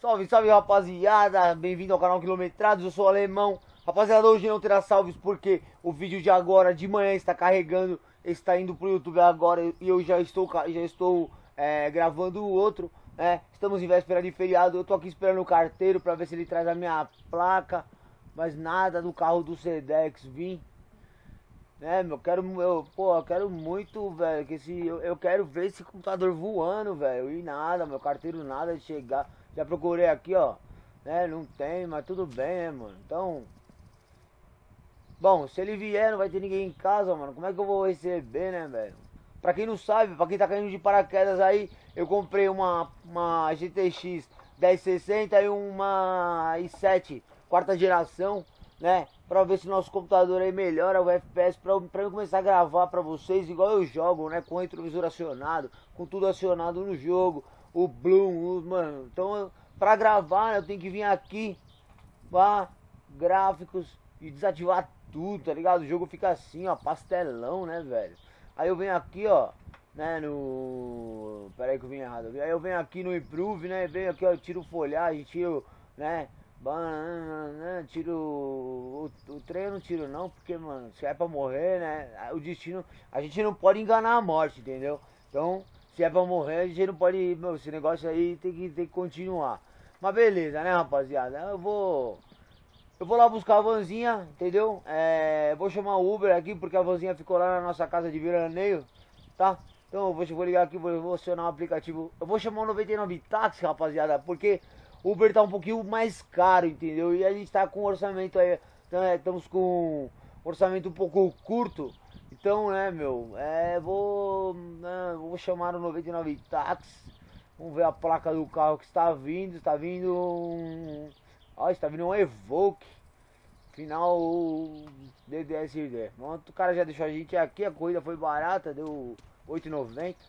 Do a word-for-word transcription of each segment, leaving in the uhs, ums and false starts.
Salve, salve rapaziada, bem-vindo ao canal Quilometrados, eu sou o Alemão. Rapaziada, hoje não terá salves porque o vídeo de agora, de manhã, está carregando, está indo pro YouTube agora e eu já estou, já estou é, gravando o outro, né? Estamos em véspera de feriado, eu tô aqui esperando o carteiro pra ver se ele traz a minha placa, mas nada do carro do Sedex vir. Né, meu, quero, eu, pô, eu quero muito, velho, que esse, eu, eu quero ver esse computador voando, velho, e nada, meu carteiro nada de chegar. Já procurei aqui, ó, né, não tem, mas tudo bem, né, mano, então, bom, se ele vier, não vai ter ninguém em casa, mano, como é que eu vou receber, né, velho? Pra quem não sabe, pra quem tá caindo de paraquedas aí, eu comprei uma, uma G T X dez sessenta e uma i sete quarta geração, né, pra ver se nosso computador aí melhora o F P S, pra, pra eu começar a gravar pra vocês igual eu jogo, né, com o retrovisor acionado, com tudo acionado no jogo, o Bloom, o, mano, então eu, pra gravar, né, eu tenho que vir aqui, pá, gráficos e desativar tudo, tá ligado? O jogo fica assim, ó, pastelão, né, velho? Aí eu venho aqui, ó, né, no... Pera aí que eu vim errado, aí eu venho aqui no Improve, né, venho aqui, ó, tiro folhagem, tiro, né, banana, tiro o, o trem eu não tiro não, porque, mano, se é pra morrer, né, o destino, a gente não pode enganar a morte, entendeu? Então, se é pra morrer, a gente não pode, meu, esse negócio aí tem que, tem que continuar. Mas beleza, né, rapaziada, eu vou, eu vou lá buscar a vanzinha, entendeu? É, vou chamar o Uber aqui, porque a vanzinha ficou lá na nossa casa de veraneio, tá? Então eu vou, vou ligar aqui, vou, vou acionar o aplicativo, eu vou chamar o noventa e nove táxi, rapaziada, porque o Uber tá um pouquinho mais caro, entendeu? E a gente tá com orçamento aí, estamos com orçamento um pouco curto. Então, né, meu, é, vou, né, vou chamar o noventa e nove táxi. Vamos ver a placa do carro que está vindo. Está vindo um... Ó, está vindo um Evoque. Final D D S D. O cara já deixou a gente aqui, a corrida foi barata, deu oito e noventa.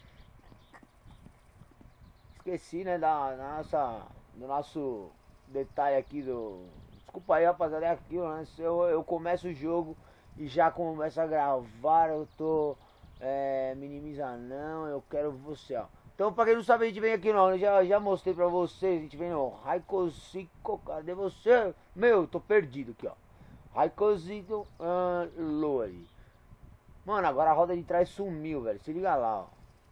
Esqueci, né, da nossa, do nosso detalhe aqui do... Desculpa aí, rapaziada, é aquilo, né? Se eu, eu começo o jogo e já começo a gravar, eu tô... É, minimizar não, eu quero você, ó. Então, pra quem não sabe, a gente vem aqui, não, eu já, já mostrei pra vocês, a gente vem no Raikkozico, cadê você? Meu, tô perdido aqui, ó. Raikkozico uh, Lori. Mano, agora a roda de trás sumiu, velho, se liga lá, ó.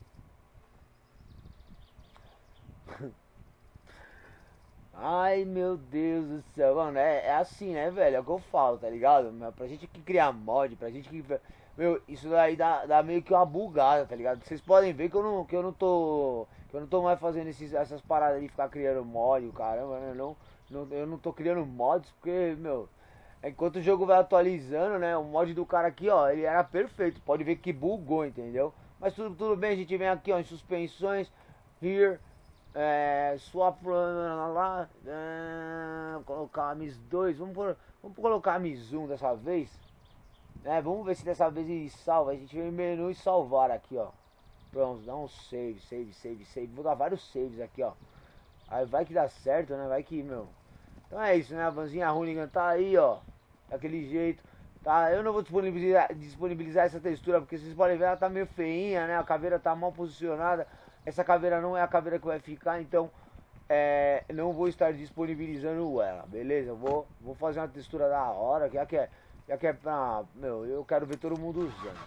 Ai, meu Deus do céu, mano, é, é assim, né, velho, é o que eu falo, tá ligado? Pra gente que criar mod, pra gente que... Meu, isso daí dá, dá meio que uma bugada, tá ligado? Vocês podem ver que eu não, que eu não tô... Que eu não tô mais fazendo esses, essas paradas de ficar criando mod, caramba, né? Não, não, eu não tô criando mods porque, meu... Enquanto o jogo vai atualizando, né, o mod do cara aqui, ó, ele era perfeito. Pode ver que bugou, entendeu? Mas tudo, tudo bem, a gente vem aqui, ó, em suspensões, here... É, swap lá, é, colocar a M I S dois, vamos, por, vamos colocar a M I S um dessa vez, é, vamos ver se dessa vez ele salva, a gente vem no menu e salvar aqui, ó, pronto, dá um save, save, save, save, vou dar vários saves aqui, ó, aí vai que dá certo, né, vai que, meu, então é isso, né, a vanzinha Hoonigan tá aí, ó, daquele jeito, tá, eu não vou disponibilizar, disponibilizar essa textura, porque vocês podem ver, ela tá meio feinha, né, a caveira tá mal posicionada. Essa caveira não é a caveira que vai ficar, então é, não vou estar disponibilizando ela, beleza? Eu vou, vou fazer uma textura da hora, já que é, já que é pra, meu, eu quero ver todo mundo usando.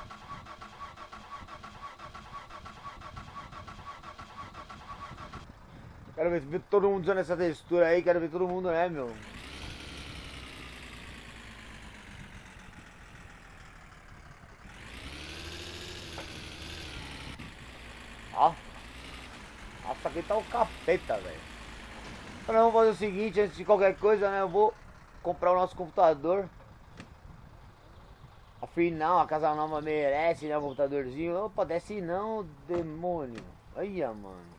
Quero ver, ver todo mundo usando essa textura aí, quero ver todo mundo, né, meu? Ó. Nossa, aqui tá o capeta, velho. Então vamos fazer o seguinte, antes de qualquer coisa, né? Eu vou comprar o nosso computador. Afinal, a casa nova merece, né? Um computadorzinho. Opa, desce não, demônio. Olha, mano.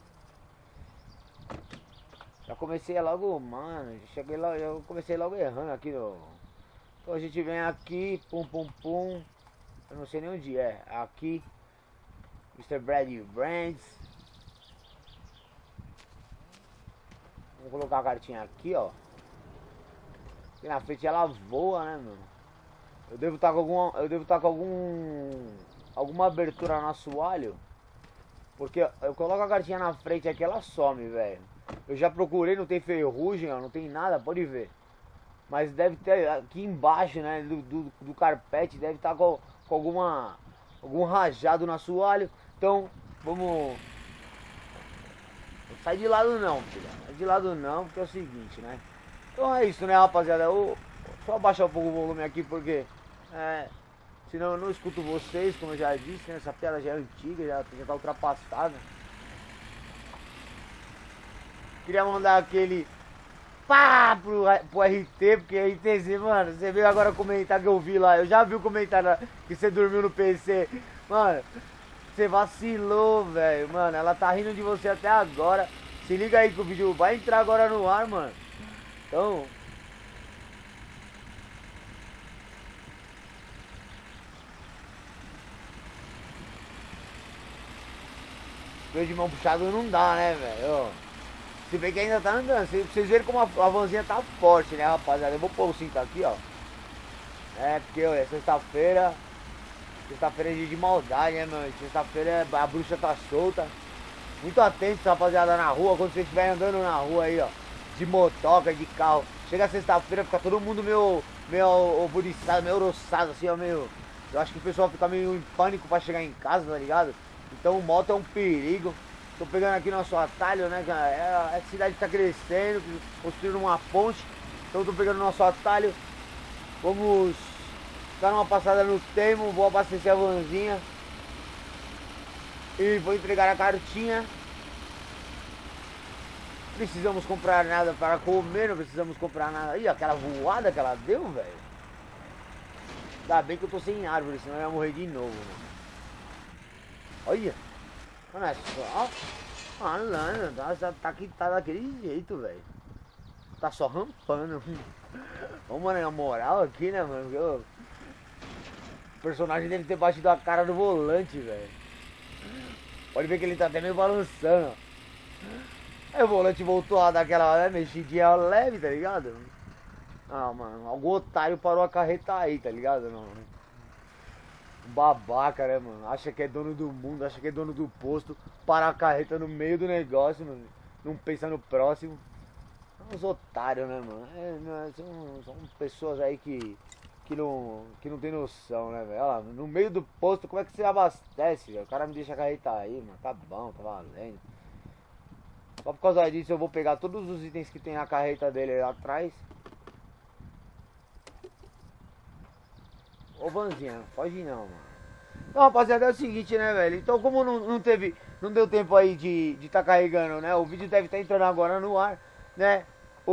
Já comecei logo, mano. Cheguei logo, eu comecei logo errando aqui no... Então a gente vem aqui, pum, pum, pum. Eu não sei nem onde é. Aqui. mister Brady Brands. Vou colocar a cartinha aqui, ó. Aqui na frente ela voa, né, meu? Eu devo estar com alguma, eu devo estar com algum, alguma abertura no assoalho, porque eu coloco a cartinha na frente aqui, ela some, velho. Eu já procurei, não tem ferrugem, ó, não tem nada, pode ver. Mas deve ter aqui embaixo, né, do, do, do carpete, deve estar com, com alguma, algum rajado no assoalho. Então, vamos... Não sai de lado não, filha. Não sai de lado não, porque é o seguinte, né. Então é isso, né, rapaziada. Eu só abaixar um pouco o volume aqui, porque... É, senão eu não escuto vocês, como eu já disse, né, essa piada já é antiga, já, já tá ultrapassada. Queria mandar aquele... Pá, pro, pro R T, porque R T Z, mano, você veio agora comentar que eu vi lá. Eu já vi o comentário que você dormiu no P C. Mano, você vacilou, velho. Mano, ela tá rindo de você até agora. Se liga aí que o vídeo vai entrar agora no ar, mano. Então... Freio de mão puxado não dá, né, velho? Se bem que ainda tá andando. Vocês verem como a, a vanzinha tá forte, né, rapaziada? Eu vou pôr o cinto aqui, ó. É, porque, olha, sexta-feira... Sexta-feira é dia de maldade, né, mano? Sexta-feira a bruxa tá solta. Muito atentos, rapaziada, na rua. Quando vocês estiverem andando na rua aí, ó. De motoca, de carro. Chega sexta-feira, fica todo mundo meio... Meio oburiçado, meio oroçado, assim, ó, meio... Eu acho que o pessoal fica meio em pânico pra chegar em casa, tá ligado? Então moto é um perigo. Tô pegando aqui nosso atalho, né, cara? É, a cidade tá crescendo, construindo uma ponte. Então tô pegando nosso atalho. Vamos dar uma passada no Temo, vou abastecer a vanzinha. E vou entregar a cartinha. Precisamos comprar nada para comer, não precisamos comprar nada. Ih, aquela voada que ela deu, velho. Ainda bem que eu tô sem árvore, senão eu ia morrer de novo, mano. Olha. Olha só. Mano, tá, tá, aqui, tá daquele jeito, velho. Tá só rampando. Ô, mano, na moral aqui, né, mano? Eu... O personagem deve ter batido a cara no volante, velho. Pode ver que ele tá até meio balançando. Aí o volante voltou a dar aquela né, mexidinha leve, tá ligado? Ah, mano, algum otário parou a carreta aí, tá ligado? Não. Babaca, né, mano? Acha que é dono do mundo, acha que é dono do posto, para a carreta no meio do negócio, mano. Não pensa no próximo. São uns otários, né, mano? É, não, são, são pessoas aí que, que, não, que não tem noção, né, velho? Olha lá, no meio do posto, como é que você abastece, velho? O cara me deixa a carreta aí, mano. Tá bom, tá valendo. Só por causa disso eu vou pegar todos os itens que tem na carreta dele lá atrás. Ô Vanzinha, pode ir não, mano. Não, rapaziada, é o seguinte, né, velho? Então, como não, não teve, não deu tempo aí de de tá carregando, né? O vídeo deve estar tá entrando agora no ar, né?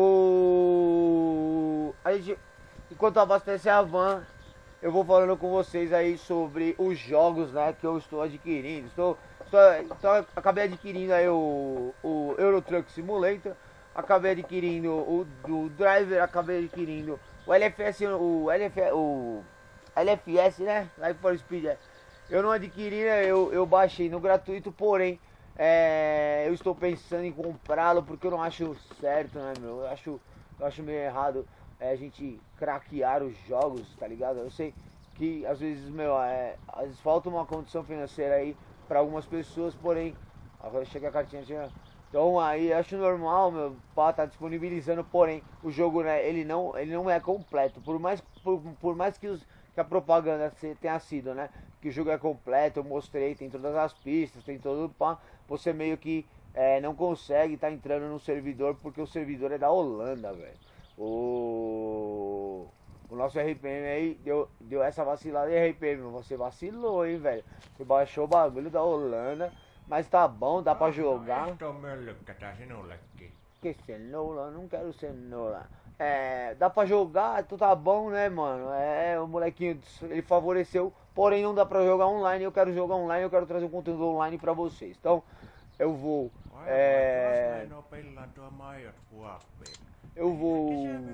O... A gente, enquanto abastece a van, eu vou falando com vocês aí sobre os jogos, né? Que eu estou adquirindo. Estou, estou, estou acabei adquirindo aí o, o Euro Truck Simulator. Acabei adquirindo o do Driver, acabei adquirindo o L F S, o L F, o L F S, né? Life for Speed. Eu não adquiri, né? Eu, eu baixei no gratuito, porém é, eu estou pensando em comprá-lo porque eu não acho certo, né, meu? Eu acho, eu acho meio errado é, a gente craquear os jogos, tá ligado? Eu sei que às vezes, meu, é, às vezes falta uma condição financeira aí para algumas pessoas, porém, agora chega a cartinha, chega. Então aí acho normal, meu, pá, tá disponibilizando, porém o jogo, né, ele não, ele não é completo, por mais, por, por mais que, os, que a propaganda tenha sido, né, que o jogo é completo, eu mostrei, tem todas as pistas, tem todo, pá, você meio que é, não consegue estar tá entrando no servidor, porque o servidor é da Holanda, velho. O... o nosso R P M aí deu, deu essa vacilada aí, R P M, você vacilou, hein, velho, você baixou o bagulho da Holanda. Mas tá bom, dá pra jogar. Que cenoura? Não quero cenoura. É, dá pra jogar, então tá bom, né, mano? É, o molequinho, ele favoreceu, porém não dá pra jogar online. Eu quero jogar online, eu quero trazer um conteúdo online pra vocês. Então, eu vou... É... Eu vou...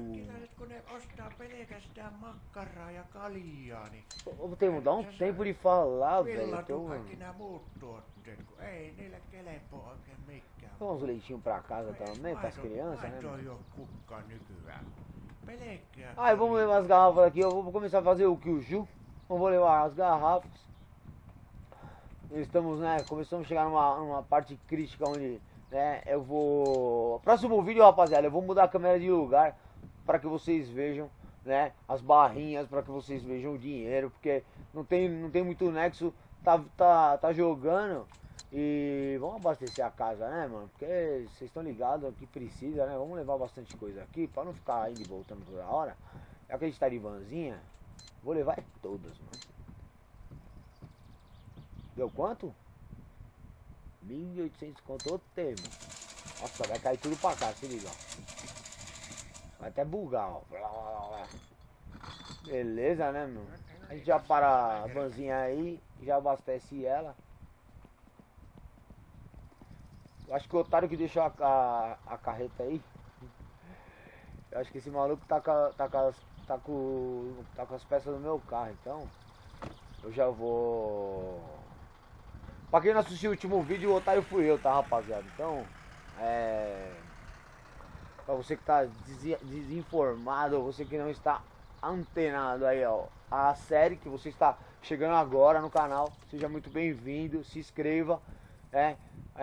Eu tenho que dar um tempo de falar, velho. Então... Vamos uns leitinhos pra casa também, pras crianças, né? Ah, vamos levar as garrafas aqui. Eu vou começar a fazer o Kyuju. Eu vou levar as garrafas. Estamos, né? Começamos a chegar numa, numa parte crítica onde né? Eu vou... Próximo vídeo, rapaziada, eu vou mudar a câmera de lugar para que vocês vejam, né, as barrinhas, para que vocês vejam o dinheiro, porque não tem, não tem muito nexo, tá, tá, tá jogando. E vamos abastecer a casa, né, mano? Porque vocês estão ligados que precisa, né? Vamos levar bastante coisa aqui para não ficar indo e voltando toda hora. Já que a gente tá de vanzinha, vou levar todas, mano. Deu quanto? mil e oitocentos conto, outro termo. Nossa, vai cair tudo pra cá, se liga, ó. Vai até bugar, ó. Beleza, né, meu? A gente já para a vanzinha aí, já abastece ela. Eu acho que o otário que deixou a, a, a carreta aí, eu acho que esse maluco tá com, tá, com, tá, com, tá com as peças do meu carro, então eu já vou... Pra quem não assistiu o último vídeo, o otário fui eu, tá, rapaziada? Então, é... Pra você que tá des desinformado, você que não está antenado aí, ó, a série que você está chegando agora no canal, seja muito bem-vindo, se inscreva, é...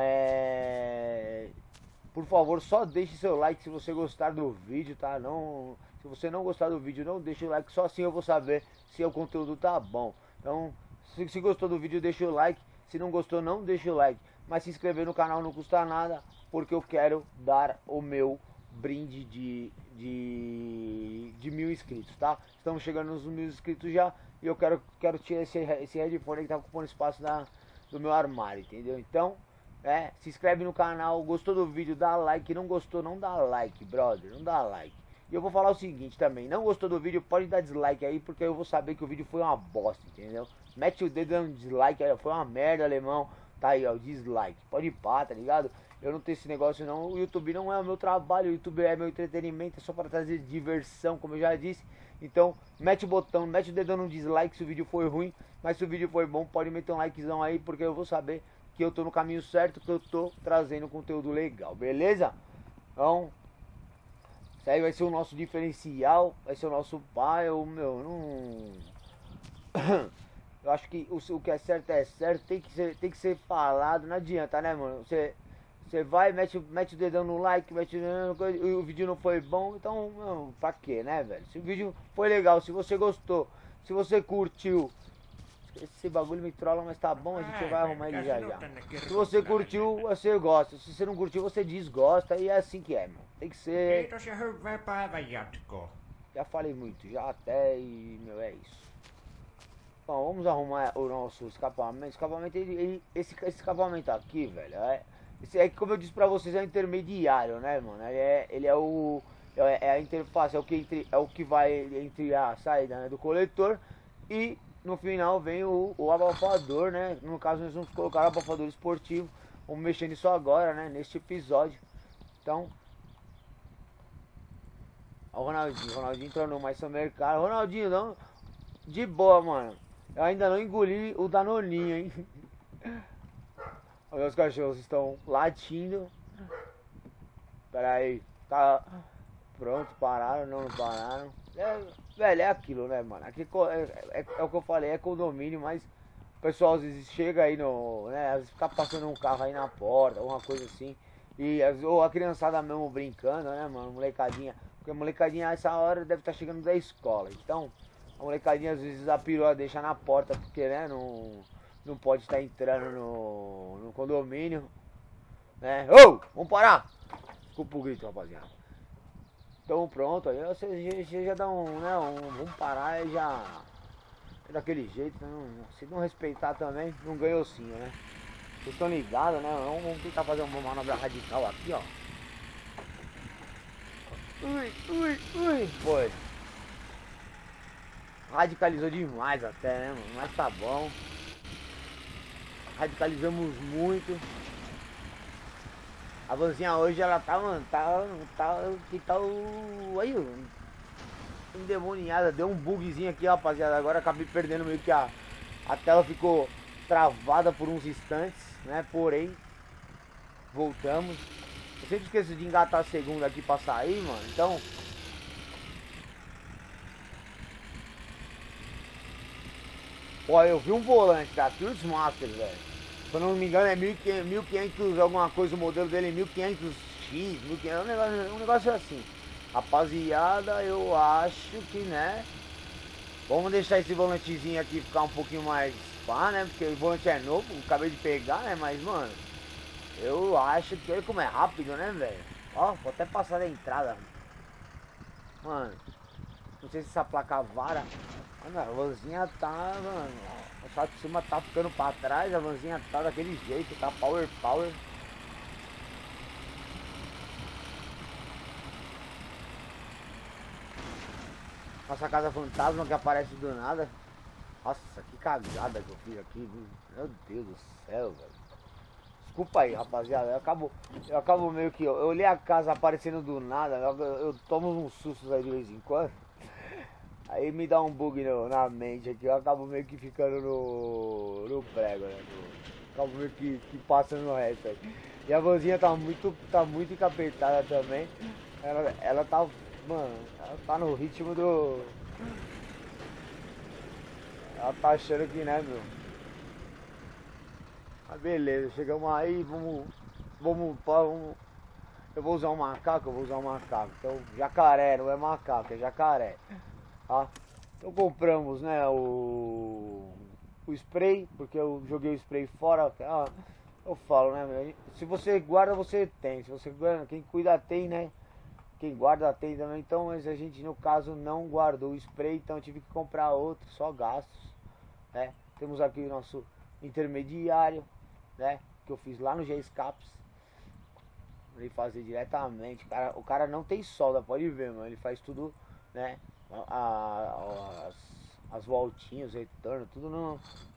É... Por favor, só deixe seu like se você gostar do vídeo, tá? Não, se você não gostar do vídeo, não deixe o like, só assim eu vou saber se o conteúdo tá bom. Então, se, se gostou do vídeo, deixa o like. Se não gostou, não deixa o like. Mas se inscrever no canal não custa nada, porque eu quero dar o meu brinde de, de, de mil inscritos, tá? Estamos chegando nos mil inscritos já, e eu quero, quero tirar esse, esse headphone que tá ocupando espaço da, do meu armário, entendeu? Então... É, se inscreve no canal, gostou do vídeo, dá like, não gostou, não dá like, brother, não dá like. E eu vou falar o seguinte também, não gostou do vídeo, pode dar dislike aí, porque eu vou saber que o vídeo foi uma bosta, entendeu? Mete o dedo dando dislike aí, foi uma merda, alemão, tá aí, ó, dislike, pode ir pá, tá ligado? Eu não tenho esse negócio não, o YouTube não é o meu trabalho, o YouTube é meu entretenimento, é só para trazer diversão, como eu já disse. Então, mete o botão, mete o dedo no dislike se o vídeo foi ruim, mas se o vídeo foi bom, pode meter um likezão aí, porque eu vou saber que eu tô no caminho certo, que eu tô trazendo conteúdo legal, beleza? Então, isso aí vai ser o nosso diferencial, vai ser o nosso pai, o meu, não... Eu acho que o, o que é certo é certo, tem que ser, tem que ser falado, não adianta, né, mano? Você, você vai, mete, mete o dedão no like, mete o dedão no coisa, e o vídeo não foi bom, então, não, pra quê, né, velho? Se o vídeo foi legal, se você gostou, se você curtiu... Esse bagulho me trola, mas tá bom, a gente vai arrumar ele já já. Se você curtiu, você gosta. Se você não curtiu, você desgosta. E é assim que é, mano. Tem que ser... Já falei muito, já até, e, meu, é isso. Bom, vamos arrumar o nosso escapamento. Escapamento, ele, ele, esse, esse escapamento aqui, velho, é... Esse é, como eu disse pra vocês, é o intermediário, né, mano? Ele é, ele é o... É, é a interface, é o, que entre, é o que vai entre a saída, né, do coletor e... No final vem o, o abafador, né? No caso nós vamos colocar o abafador esportivo. Vamos mexer nisso agora, né? Neste episódio. Então... Ó o Ronaldinho. O Ronaldinho entrou no mais mercado. Ronaldinho, não... De boa, mano. Eu ainda não engoli o Danoninho, hein? Os meus cachorros estão latindo. Pera aí. Tá... Pronto, pararam, não, não pararam. É, velho, é aquilo, né, mano? Aqui é, é, é o que eu falei, é condomínio, mas o pessoal às vezes chega aí no, né, às vezes fica passando um carro aí na porta, alguma coisa assim. E ou a criançada mesmo brincando, né, mano, molecadinha. Porque a molecadinha essa hora deve estar chegando da escola. Então, a molecadinha às vezes a perua deixa na porta, porque, né, não, não pode estar entrando no, no condomínio. Né? Ô, vamos parar! Desculpa o grito, rapaziada. Então pronto, aí você, você já dá um, né, um, vamos parar e já, daquele jeito, não, se não respeitar também, não ganhou sim, né? Vocês estão ligados, né? Vamos tentar fazer uma manobra radical aqui, ó. Ui, ui, ui, foi. Radicalizou demais até, né, mano? Mas tá bom. Radicalizamos muito. A vanzinha hoje ela tá, mano, tá, tá, que tá o... aí, endemoniada, deu um bugzinho aqui, rapaziada, agora acabei perdendo meio que a, a tela ficou travada por uns instantes, né, porém, voltamos. Eu sempre esqueço de engatar a segunda aqui pra sair, mano, então... Ó, eu vi um volante da Cruise Master, velho. Se eu não me engano é mil e quinhentos alguma coisa, o modelo dele é mil e quinhentos X, mil e quinhentos, um negócio, um negócio assim. Rapaziada, eu acho que, né, vamos deixar esse volantezinho aqui ficar um pouquinho mais pá, né, porque o volante é novo, acabei de pegar, né, mas, mano, eu acho que, olha como é rápido, né, velho. Ó, vou até passar da entrada. Mano, não sei se essa placa vara. Mano, a vanzinha tá, mano, o salto de cima tá ficando pra trás, a vanzinha tá daquele jeito, tá power, power. Nossa casa fantasma que aparece do nada. Nossa, que cagada que eu fiz aqui, meu Deus do céu, velho. Desculpa aí, rapaziada, eu acabo, eu acabo meio que, eu olhei a casa aparecendo do nada, eu, eu tomo uns sustos aí de vez em quando. Aí me dá um bug no, na mente aqui, eu acabo meio que ficando no, no prego, né? No, acabo meio que, que passando no resto aí. E a vanzinha tá muito, tá muito encapetada também. Ela, ela tá, mano, ela tá no ritmo do... Ela tá achando que, né, meu? Mas beleza, chegamos aí, vamos, vamos, vamos... Eu vou usar um macaco, eu vou usar um macaco. Então, jacaré, não é macaco, é jacaré. Tá? Então compramos, né, o, o spray, porque eu joguei o spray fora. Ah, eu falo, né, se você guarda, você tem. Se você guarda, quem cuida tem, né? Quem guarda tem também. Então, mas a gente, no caso, não guardou o spray, então eu tive que comprar outro, só gastos, né? Temos aqui o nosso intermediário, né, que eu fiz lá no G-Scaps. Ele fazer diretamente. O cara, o cara não tem solda, pode ver, mano. Ele faz tudo, né? A, a, as, as voltinhas, o retorno, tudo no,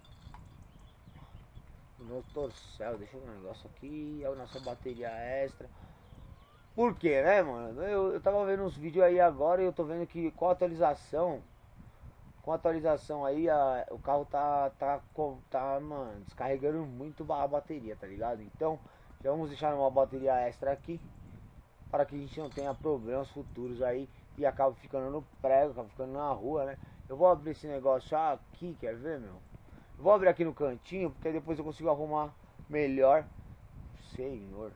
no torcel. Deixa eu ver um negócio aqui. A nossa bateria extra. Por quê, né, mano? Eu, eu tava vendo uns vídeos aí agora e eu tô vendo que com a atualização. Com a atualização aí, a, o carro tá, tá, tá, mano, descarregando muito a bateria, tá ligado? Então, já vamos deixar uma bateria extra aqui, para que a gente não tenha problemas futuros aí e acabe ficando no prego, acabe ficando na rua, né? Eu vou abrir esse negócio aqui, quer ver, meu? Eu vou abrir aqui no cantinho, porque depois eu consigo arrumar melhor. Senhor.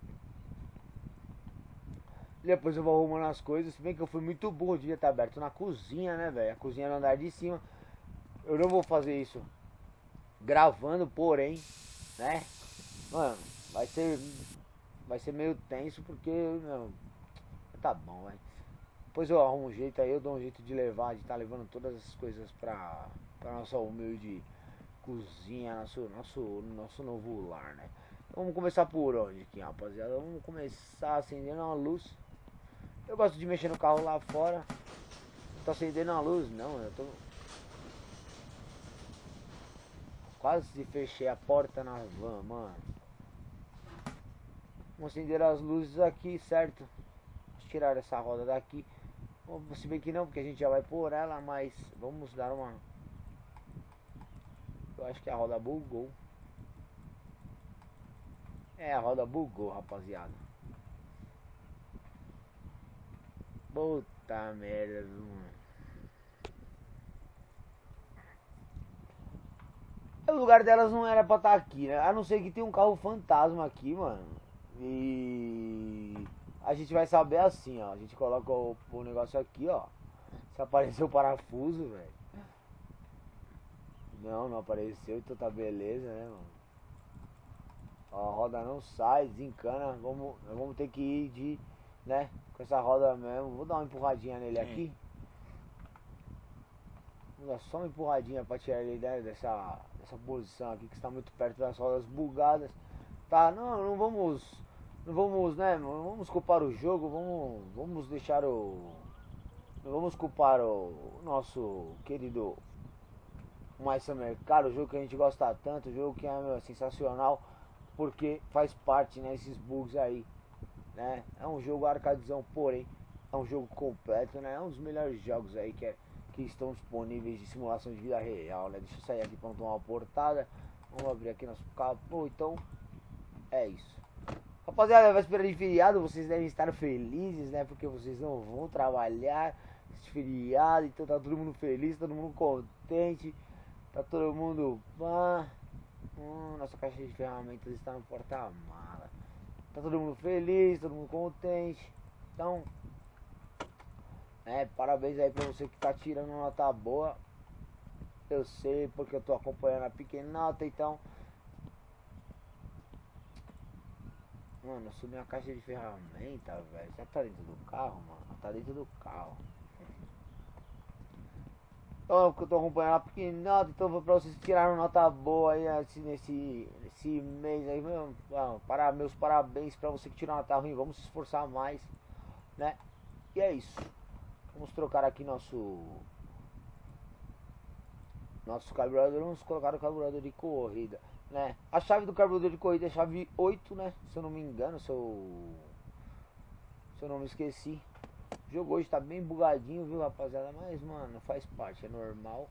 Depois eu vou arrumando as coisas, se bem que eu fui muito burro, devia estar aberto na cozinha, né, velho? A cozinha no andar de cima. Eu não vou fazer isso gravando, porém, né? Mano, vai ser vai ser meio tenso porque, meu, tá bom, velho. Depois eu arrumo um jeito aí, eu dou um jeito de levar, de estar tá levando todas essas coisas pra, pra nossa humilde cozinha, nosso, nosso, nosso novo lar, né? Então vamos começar por onde aqui, rapaziada? Vamos começar acendendo uma luz. Eu gosto de mexer no carro lá fora. Tô acendendo a luz, não, eu tô... Quase fechei a porta na van, mano. Vamos acender as luzes aqui, certo? Vamos tirar essa roda daqui. Se bem que não, porque a gente já vai por ela, mas vamos dar uma... Eu acho que a roda bugou. É, a roda bugou, rapaziada. Puta merda, mano. O lugar delas não era pra estar aqui, né? A não ser que tem um carro fantasma aqui, mano. E a gente vai saber assim, ó. A gente coloca o, o negócio aqui, ó. Se apareceu o parafuso, velho. Não, não apareceu, então tá beleza, né, mano? Ó, a roda não sai, desencana. Vamos, vamos ter que ir de, né, com essa roda mesmo. Vou dar uma empurradinha nele aqui. Vou dar só uma empurradinha pra tirar ele, né, dessa, dessa posição aqui que está muito perto das rodas bugadas. Tá, não, não vamos, não vamos, né, não vamos culpar o jogo, vamos, vamos deixar o, não vamos culpar o nosso querido Mais Mercado, o jogo que a gente gosta tanto, o jogo que é, meu, sensacional, porque faz parte, né, esses bugs aí, né? É um jogo arcadezão, porém é um jogo completo, né? É um dos melhores jogos aí que, é, que estão disponíveis de simulação de vida real, né? Deixa eu sair aqui para não tomar uma portada. Vamos abrir aqui nosso capô, então é isso. Rapaziada, vai esperar de feriado, vocês devem estar felizes, né? Porque vocês não vão trabalhar esse feriado, então tá todo mundo feliz, todo mundo contente, tá todo mundo... Ah, Hum, nossa caixa de ferramentas está no porta-mala. Tá todo mundo feliz, todo mundo contente. Então, é, parabéns aí pra você que tá tirando nota boa. Eu sei porque eu tô acompanhando a pequena nota, então. Mano, subiu uma caixa de ferramenta, velho. Já tá dentro do carro, mano? Tá dentro do carro. Então, eu tô acompanhando a pequena nota, então pra vocês tiraram nota boa aí nesse, nesse, nesse mês aí, meu. Bom, para, meus parabéns pra você que tirou nota ruim. Vamos se esforçar mais, né? E é isso. Vamos trocar aqui nosso nosso carburador. Vamos colocar o carburador de corrida, né? A chave do carburador de corrida é a chave oito, né? Se eu não me engano, se eu, se eu não me esqueci. O jogo hoje tá bem bugadinho, viu, rapaziada? Mas, mano, faz parte, é normal.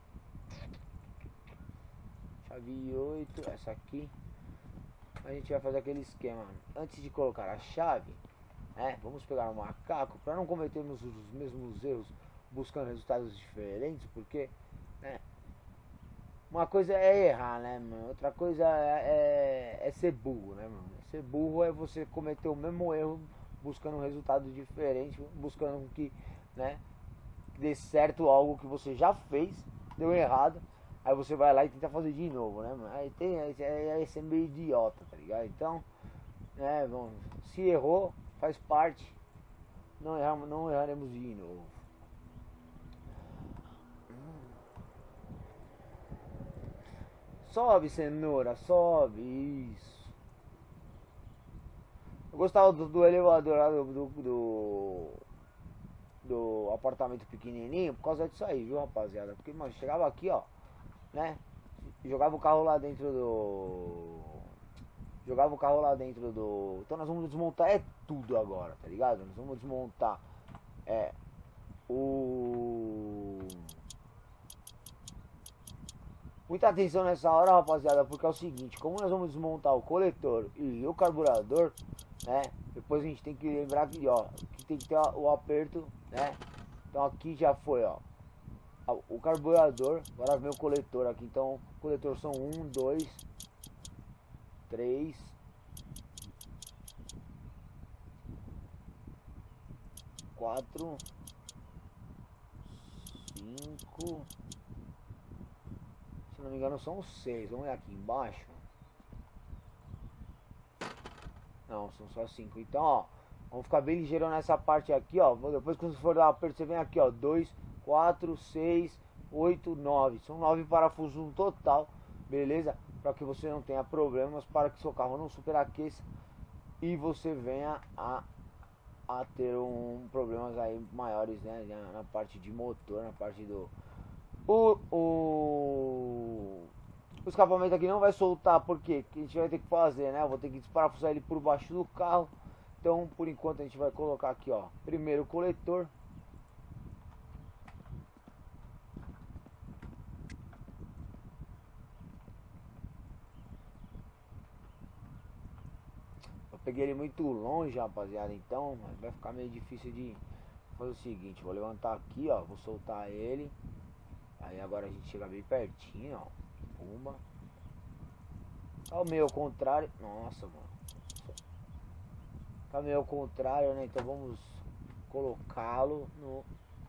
Chave oito, essa aqui. A gente vai fazer aquele esquema. Antes de colocar a chave, é, vamos pegar o macaco para não cometermos os mesmos erros buscando resultados diferentes, porque, né, uma coisa é errar, né, mano? Outra coisa é, é, é ser burro, né, mano? Ser burro é você cometer o mesmo erro buscando um resultado diferente, buscando que, né, dê certo algo que você já fez, deu errado, aí você vai lá e tenta fazer de novo, né, mano? Aí tem, aí, aí você é meio idiota, tá ligado? Então, né, vamos, se errou, faz parte, não, erramos, não erraremos de novo. Sobe, cenoura, sobe, isso. Eu gostava do, do elevador lá do, do, do, do apartamento pequenininho por causa disso aí, viu, rapaziada? Porque, mano, chegava aqui, ó, né, jogava o carro lá dentro do... Jogava o carro lá dentro do... Então nós vamos desmontar é tudo agora, tá ligado? Nós vamos desmontar é o... Muita atenção nessa hora, rapaziada, porque é o seguinte, como nós vamos desmontar o coletor e o carburador, né? Depois a gente tem que lembrar que, ó, que tem que ter o aperto, né? Então aqui já foi, ó, o carburador, agora vem o coletor aqui. Então o coletor são um, dois, três, quatro, cinco, se não me engano são seis. Vamos ver aqui embaixo. Não, são só cinco. Então, ó, vamos ficar bem ligeiro nessa parte aqui, ó. Depois quando você for dar aperto, você vem aqui, ó, dois, quatro, seis, oito, nove. São nove parafusos no total, beleza? Para que você não tenha problemas, para que seu carro não superaqueça e você venha a, a ter um problemas aí maiores, né? Na, na parte de motor, na parte do... O, o, o escapamento aqui não vai soltar, porque que a gente vai ter que fazer, né? Eu vou ter que desparafusar ele por baixo do carro. Então, por enquanto, a gente vai colocar aqui, ó, primeiro o coletor. Eu peguei ele muito longe, rapaziada, então vai ficar meio difícil de fazer o seguinte. Vou levantar aqui, ó, vou soltar ele. Aí agora a gente chega bem pertinho, ó. Pumba. Tá meio ao contrário. Nossa, mano. Tá meio ao contrário, né? Então vamos colocá-lo no...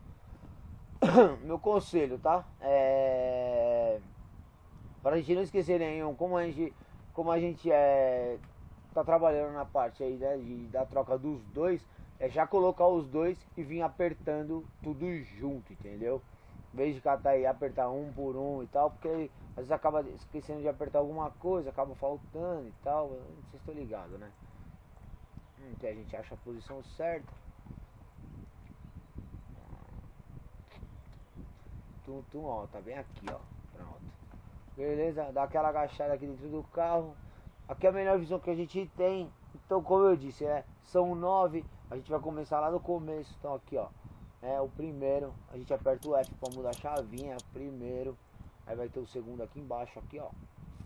Meu conselho, tá? É... Para a gente não esquecer nenhum. Como a gente, como a gente é... tá trabalhando na parte aí, né? De, da troca dos dois. É já colocar os dois e vir apertando tudo junto, entendeu? Em vez de catar e apertar um por um e tal, porque às vezes acaba esquecendo de apertar alguma coisa, acaba faltando e tal. Não sei se estou ligado, né? Hum, que a gente acha a posição certa. Tum, tum, ó, tá bem aqui, ó. Pronto. Beleza, dá aquela agachada aqui dentro do carro. Aqui é a melhor visão que a gente tem. Então, como eu disse, é, são nove. A gente vai começar lá no começo. Então aqui, ó, é o primeiro, a gente aperta o F para mudar a chavinha, primeiro, aí vai ter o segundo aqui embaixo, aqui, ó.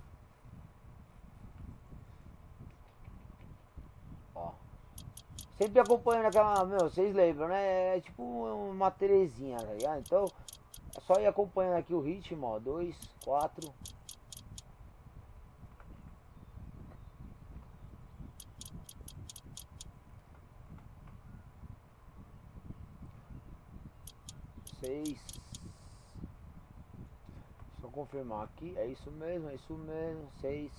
Ó. Sempre acompanhando aquela, meu, vocês lembram, né? É tipo uma Terezinha, tá ligado? Então, é só ir acompanhando aqui o ritmo, ó, dois, quatro, seis. Deixa eu confirmar aqui. É isso mesmo, é isso mesmo. Seis.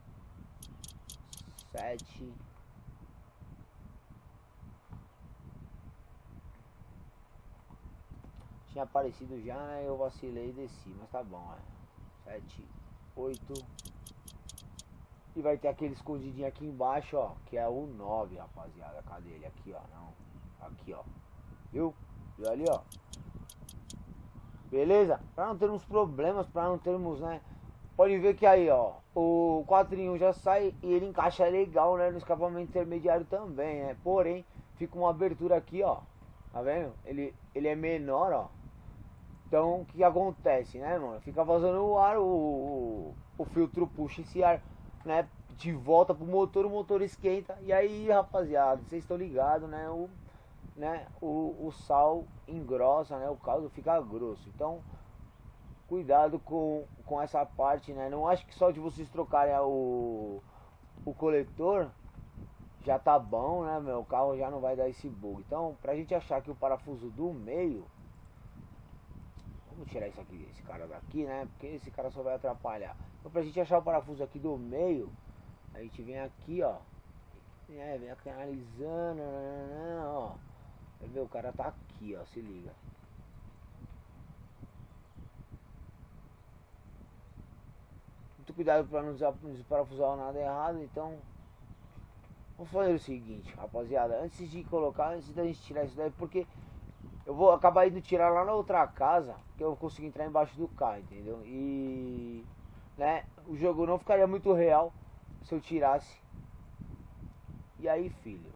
Sete. Tinha aparecido já, né? Eu vacilei e desci, mas tá bom, é. Sete, oito. E vai ter aquele escondidinho aqui embaixo, ó. Que é o nove, rapaziada. Cadê ele? Aqui, ó. Não. Aqui, ó. Viu? Viu ali, ó. Beleza? Pra não termos problemas, pra não termos, né? Pode ver que aí, ó. O quatro em um já sai e ele encaixa legal, né? No escapamento intermediário também, né? Porém, fica uma abertura aqui, ó. Tá vendo? Ele, ele é menor, ó. Então, o que, que acontece, né, mano? Fica vazando o ar, o, o, o filtro puxa esse ar, né, de volta pro motor, o motor esquenta. E aí, rapaziada, vocês estão ligados, né? O, né, o, o sal engrossa, né? O caldo fica grosso. Então, cuidado com, com essa parte, né? Não acho que só de vocês trocarem o, o coletor já tá bom, né, meu? O carro já não vai dar esse bug. Então, pra gente achar que o parafuso do meio... Vamos tirar isso aqui, esse cara daqui, né? Porque esse cara só vai atrapalhar. Então, pra gente achar o parafuso aqui do meio, a gente vem aqui, ó. É, vem aqui analisando, ó. Quer ver? O cara tá aqui, ó. Se liga. Muito cuidado pra não desparafusar nada errado. Então, vamos fazer o seguinte, rapaziada. Antes de colocar, antes da gente tirar isso daí, porque... eu vou acabar indo tirar lá na outra casa, que eu consigo entrar embaixo do carro, entendeu? E, né, o jogo não ficaria muito real se eu tirasse. E aí, filho?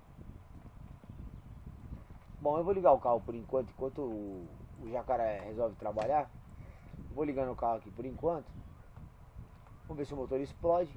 Bom, eu vou ligar o carro por enquanto, enquanto o, o jacaré resolve trabalhar. Vou ligando o carro aqui por enquanto. Vamos ver se o motor explode.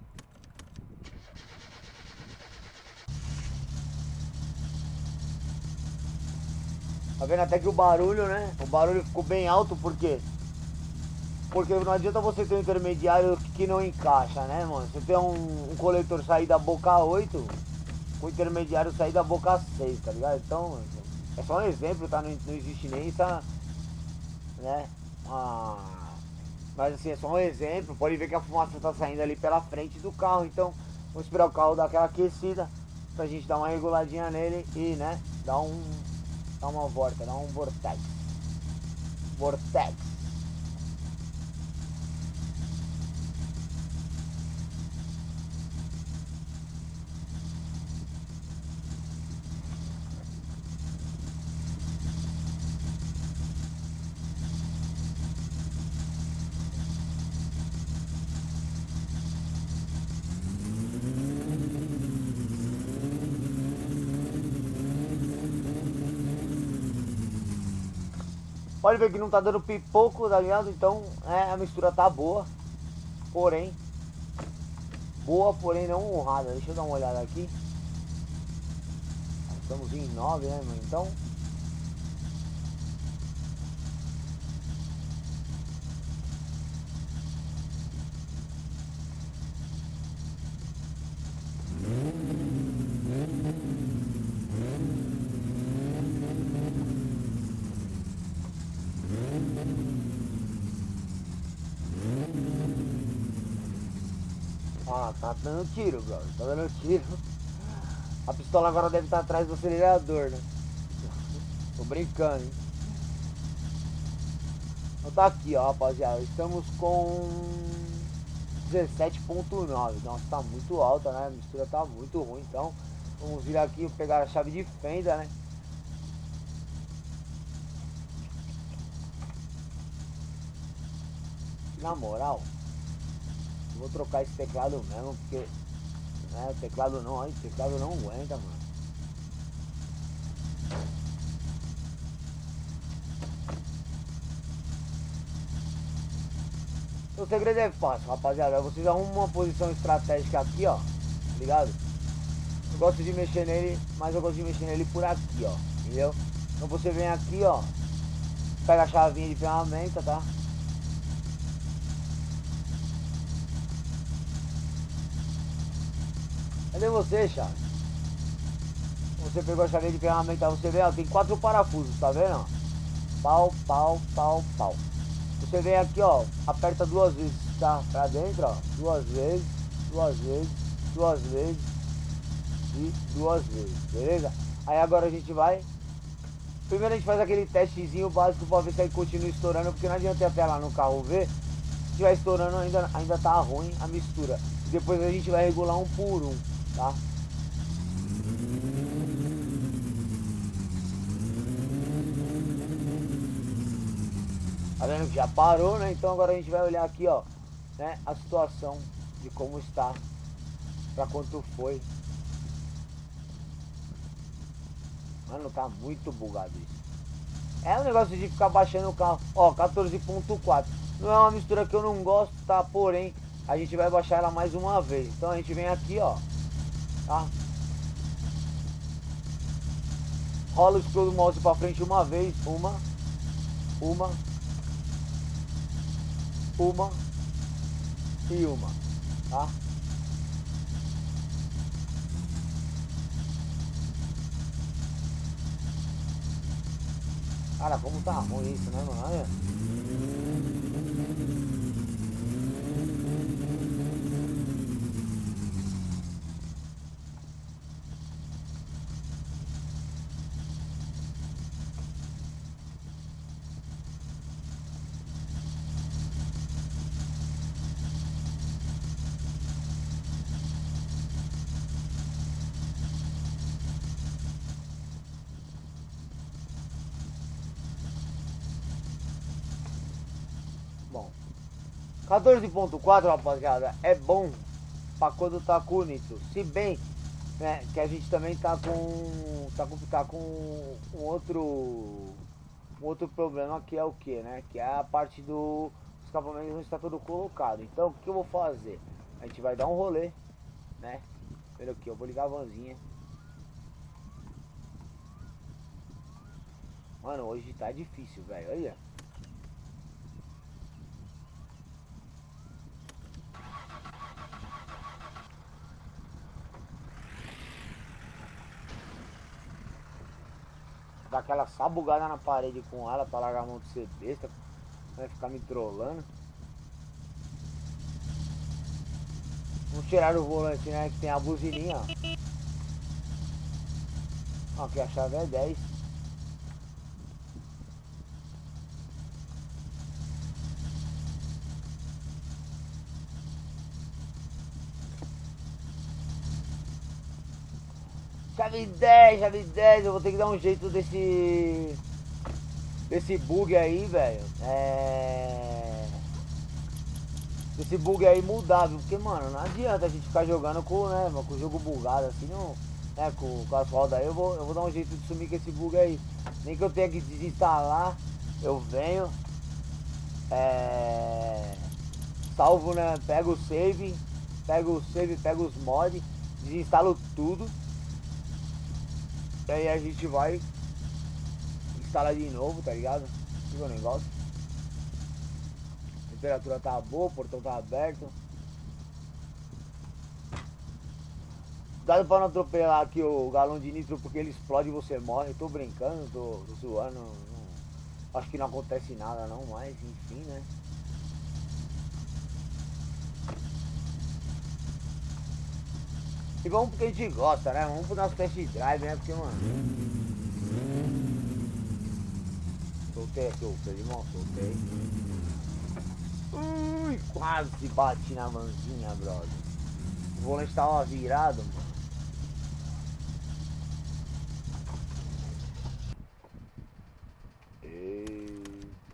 Tá vendo até que o barulho, né? O barulho ficou bem alto, por quê? Porque não adianta você ter um intermediário que não encaixa, né, mano? Você tem um, um coletor sair da boca oito, o intermediário sair da boca seis, tá ligado? Então, é só um exemplo, tá? Não, não existe nem essa, né? Ah, mas assim, é só um exemplo. Pode ver que a fumaça tá saindo ali pela frente do carro. Então, vamos esperar o carro dar aquela aquecida pra gente dar uma reguladinha nele e, né, dar um... dá uma volta, dá um vortex. Vortex. Pode ver que não tá dando pipoco, tá ligado? Então, é, a mistura tá boa. Porém, boa, porém não honrada. Deixa eu dar uma olhada aqui. Estamos em nove, né, mano? Então... Ah, tá dando tiro, brother. Tá dando tiro. A pistola agora deve estar atrás do acelerador, né? Tô brincando, hein? Então tá aqui, ó, rapaziada. Estamos com dezessete ponto nove. Nossa, tá muito alta, né? A mistura tá muito ruim. Então, vamos vir aqui e pegar a chave de fenda, né? Na moral, eu vou trocar esse teclado mesmo, porque... né, o teclado não, olha, o teclado não aguenta, mano. O segredo é fácil, rapaziada. Vocês arrumam uma posição estratégica aqui, ó. Ligado? Eu gosto de mexer nele, mas eu gosto de mexer nele por aqui, ó. Entendeu? Então você vem aqui, ó. Pega a chavinha de ferramenta, tá? Cadê você, chave? Você pegou a chavinha de ferramenta, você vê, ó, tem quatro parafusos, tá vendo? Pau, pau, pau, pau. Você vem aqui, ó, aperta duas vezes, tá? Pra dentro, ó. Duas vezes, duas vezes, duas vezes e duas vezes, beleza? Aí agora a gente vai. Primeiro a gente faz aquele testezinho básico pra ver se ele continua estourando, porque não adianta ir até lá no carro ver. Se estiver estourando ainda, ainda tá ruim a mistura. Depois a gente vai regular um por um, tá? Tá vendo que já parou, né? Então agora a gente vai olhar aqui, ó, né, a situação de como está, pra quanto foi. Mano, tá muito bugado isso. É um negócio de ficar baixando o carro. Ó, quatorze ponto quatro. Não é uma mistura que eu não gosto, tá? Porém, a gente vai baixar ela mais uma vez. Então a gente vem aqui, ó, tá? Rola o scroll do mouse pra frente uma vez. Uma. Uma. Uma. E uma. Tá? Cara, como tá ruim isso, né, mano? Olha. Bom, quatorze ponto quatro, rapaziada, é bom pra quando tá com o nitro. Se bem, né, que a gente também tá com tá com, tá com um outro um outro problema, que é o que, né? Que é a parte do escapamento onde está tudo colocado. Então o que eu vou fazer? A gente vai dar um rolê, né? Pelo que eu vou ligar a vanzinha. Mano, hoje tá difícil, velho. Olha. Dar aquela sabugada na parede com ela pra largar a mão de ser besta. Vai ficar me trollando. Vamos tirar o volante, né? Que tem a buzininha, ó. Ó, aqui a chave é dez. Chave dez, chave dez, eu vou ter que dar um jeito desse desse bug aí, velho. É... Desse bug aí mudar, viu? Porque, mano, não adianta a gente ficar jogando com, né, com o jogo bugado assim, não, né, com, com as rodas aí. Eu vou, eu vou dar um jeito de sumir com esse bug aí. Nem que eu tenha que desinstalar, eu venho, é... salvo, né, pego o save, pego o save, pego os mods, desinstalo tudo. E aí a gente vai instalar de novo, tá ligado? Viu o negócio? A temperatura tá boa, o portão tá aberto. Cuidado pra não atropelar aqui o galão de nitro, porque ele explode e você morre. Tô brincando, tô, tô zoando. Não, acho que não acontece nada não, mas enfim, né? E vamos porque a gente gosta, né? Vamos pro nosso test drive, né? Porque, mano... Soltei aqui o freio de mão, soltei. Ui, quase bati na manzinha, brother. O volante tava virado, mano. E...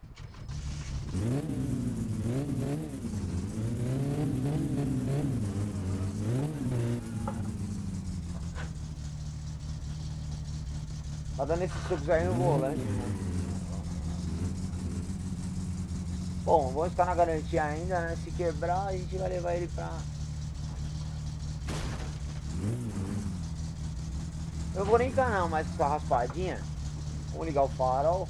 Tá dando esses socos aí no volante, né? Bom, vamos estar na garantia ainda, né? Se quebrar, a gente vai levar ele pra... Eu vou nem encanar mais com a raspadinha. Vamos ligar o farol.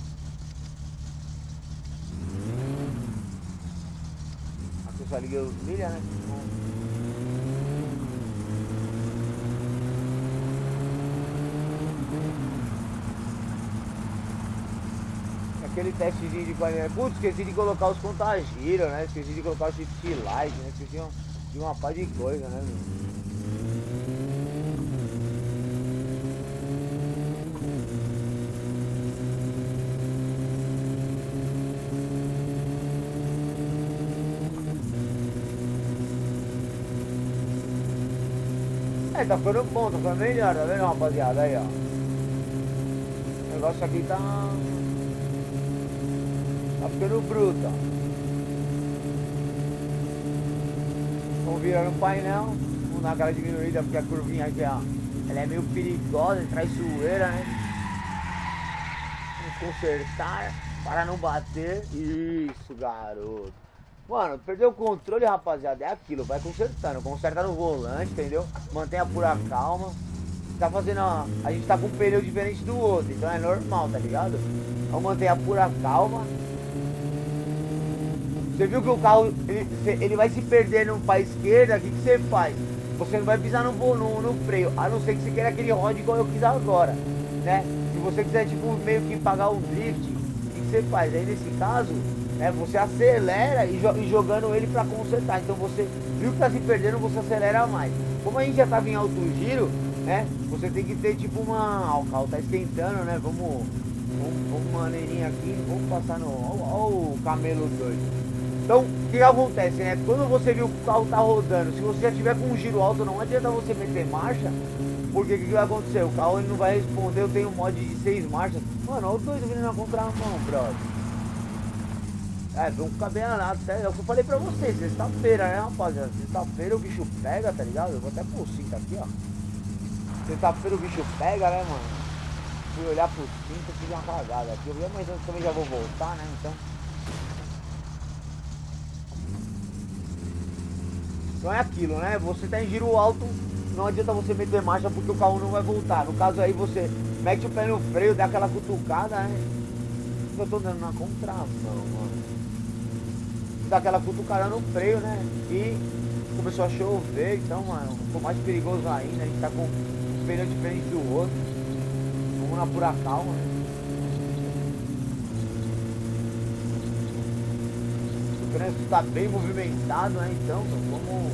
Aqui eu só liguei os milha, né? aquele testezinho de qualidade. Putz, esqueci de colocar os contagiros, né? Esqueci de colocar o shift light, né? Esqueci de uma par de coisa, né, meu? É, tá ficando bom, tá ficando melhor, tá vendo, rapaziada? Aí, ó. O negócio aqui tá... Tá ficando bruto, ó. Vamos virando o painel. Vamos dar aquela diminuída, porque a curvinha aqui, ó, ela é meio perigosa, traiçoeira, né? Vamos consertar para não bater. Isso, garoto. Mano, perdeu o controle, rapaziada, é aquilo, vai consertando, conserta no volante, entendeu? Mantenha pura calma. Tá fazendo, ó, a gente tá com um pneu diferente do outro, então é normal, tá ligado? Então mantenha pura calma. Você viu que o carro, ele, ele vai se perdendo pra esquerda, o que, que você faz? Você não vai pisar no, no, no freio, a não ser que você queira aquele rode igual eu quis agora, né? Se você quiser, tipo, meio que pagar o drift, o que, que você faz? Aí nesse caso... É, você acelera e, jo e jogando ele pra consertar. Então você viu que tá se perdendo, você acelera mais. Como a gente já tava em alto giro, né? Você tem que ter tipo uma... Ó, o carro tá esquentando, né? Vamos... Vamos, vamos maneirinha aqui. Vamos passar no... Ó, o camelo doido. Então, o que acontece, né? Quando você viu que o carro tá rodando, se você já tiver com um giro alto, não adianta você meter marcha. Porque o que, que vai acontecer? O carro ele não vai responder. Eu tenho um mod de seis marchas. Mano, olha o doido vindo na contramão, brother. É, vamos ficar bem anado, sério. É o que eu falei pra vocês, sexta-feira, né, rapaziada? Sexta-feira o bicho pega, tá ligado? Eu vou até pôr o cinto aqui, ó. Sexta-feira o bicho pega, né, mano? Fui olhar pro cinto, fiz uma cagada aqui. Eu mas eu também já vou voltar, né, então. Então é aquilo, né? Você tá em giro alto, não adianta você meter marcha porque o carro não vai voltar. No caso aí você mete o pé no freio, dá aquela cutucada, né? Eu tô dando na contramão, mano. Dá aquela cutucada no freio, né? E começou a chover, então, mano, ficou mais perigoso ainda. A gente tá com um pneu diferente do outro. Vamos na pura calma, né? O trânsito tá bem movimentado, né? Então, vamos...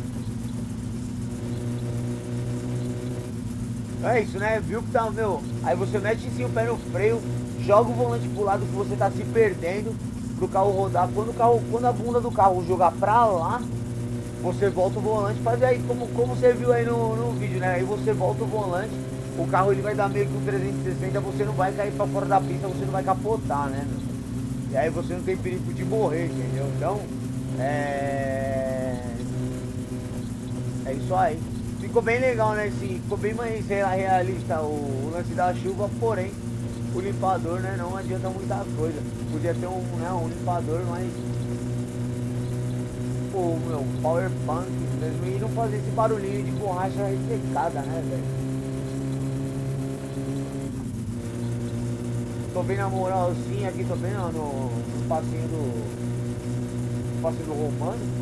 É isso, né? Viu que tá, meu... Aí você mete sim o pé no freio, joga o volante pro lado que você tá se perdendo, pro carro rodar. Quando o carro, quando a bunda do carro jogar pra lá, você volta o volante, faz aí como, como você viu aí no, no vídeo, né? Aí você volta o volante, o carro ele vai dar meio que um trezentos e sessenta, você não vai cair pra fora da pista, você não vai capotar, né? E aí você não tem perigo de morrer, entendeu? Então, é... É isso aí. Ficou bem legal, né? Sim, ficou bem mais realista o, o lance da chuva, porém o limpador, né, não adianta muita coisa. Podia ter um, né, um limpador mais... Pô, meu, power punk mesmo. E não fazer esse barulhinho de borracha ressecada, né, velho? Tô bem na moralzinha aqui, tô bem no, no passinho do... No passinho do Romano.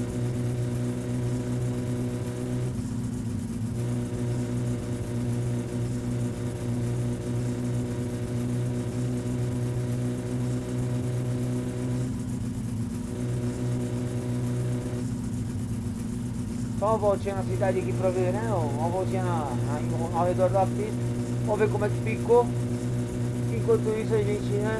Só uma voltinha na cidade aqui pra ver, né? Uma voltinha na, na, ao redor da pista. Vamos ver como é que ficou. Enquanto isso a gente, né?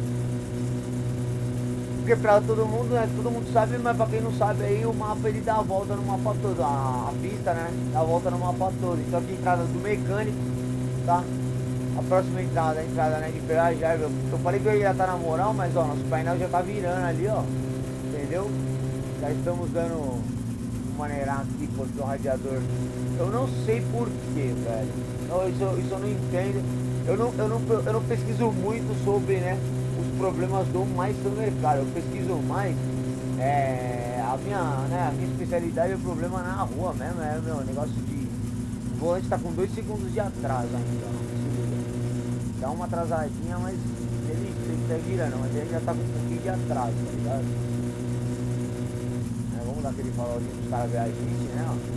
Porque pra todo mundo, né? Todo mundo sabe, mas pra quem não sabe aí, o mapa ele dá a volta no mapa todo. A, a pista, né? Dá a volta no mapa todo. Então aqui a entrada do mecânico, tá? A próxima entrada, a entrada, né? De Pelajar. Eu, eu falei que eu ia estar na moral, mas ó, nosso painel já tá virando ali, ó. Entendeu? Já estamos dando... maneirar aqui porque o radiador, eu não sei porquê, velho. Não, isso, isso eu não entendo. Eu não, eu, não, eu não pesquiso muito sobre, né, os problemas do mais no mercado. Eu pesquiso mais, é, a minha, né, a minha especialidade é o problema na rua mesmo, é meu negócio de... O volante tá com dois segundos de atraso ainda, dá uma atrasadinha, mas ele, ele tá virando, mas ele já tá com um pouquinho de atraso, tá ligado? Vamos dar aquele farolzinho pros caras ver a gente, né, ó.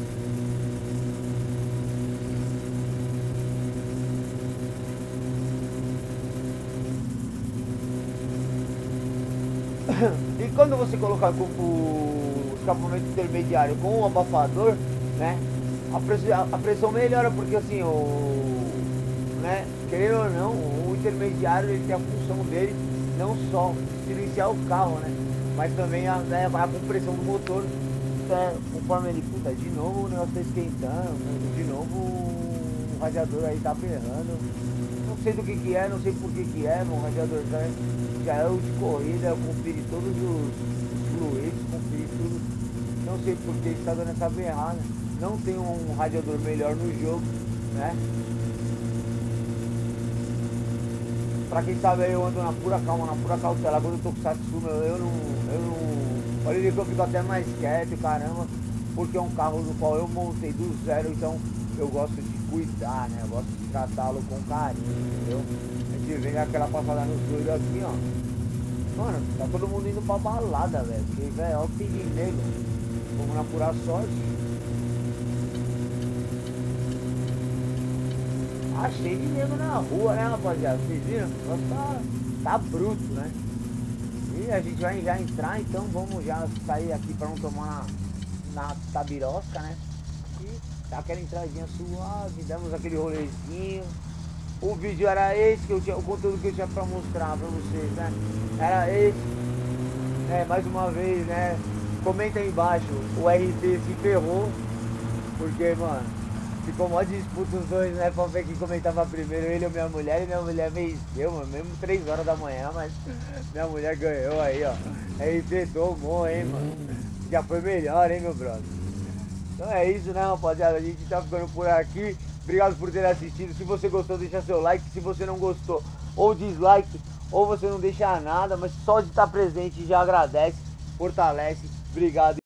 E quando você colocar com o escapamento intermediário com o abafador, né, a pressão, a pressão melhora, porque assim, o, né, querendo ou não, o intermediário ele tem a função dele não só silenciar o carro, né, mas também a, né, a compressão do motor, né, conforme ele, puta, de novo o negócio tá esquentando, né, de novo o radiador aí tá berrando, não sei do que que é, não sei por que que é, o radiador já, já é o de corrida, eu conferi todos os, os fluidos, conferi tudo, não sei por que está dando essa berrada, não tem um radiador melhor no jogo, né? Pra quem sabe aí eu ando na pura calma, na pura cautela, quando eu tô com Satsuma eu, eu não, eu não, olha ali que eu fico até mais quieto, caramba, porque é um carro no qual eu montei do zero, então eu gosto de cuidar, né? Eu gosto de tratá-lo com carinho, entendeu? A gente vem aquela passada nos dois aqui, ó. Mano, tá todo mundo indo pra balada, velho. Porque, velho, olha o que tem de nego. Vamos na pura sorte. Ah, cheio de nego na rua, né, rapaziada? Vocês viram? O negócio tá, tá bruto, né? E a gente vai já entrar, então vamos já sair aqui pra não tomar na, na tabirosca, né? Tá aquela entradinha suave, damos aquele rolezinho. O vídeo era esse, que eu tinha, o conteúdo que eu tinha pra mostrar pra vocês, né? Era esse. É, mais uma vez, né? Comenta aí embaixo, o R T se ferrou. Porque, mano, ficou mó disputa os dois, né? Pra ver quem comentava primeiro, ele ou minha mulher. E minha mulher venceu, mano, mesmo três horas da manhã, mas minha mulher ganhou aí, ó. R T tomou, hein, mano. Já foi melhor, hein, meu brother. Então é isso, né, rapaziada? A gente tá ficando por aqui. Obrigado por ter assistido. Se você gostou, deixa seu like. Se você não gostou, ou dislike, ou você não deixa nada, mas só de estar presente já agradece, fortalece. Obrigado.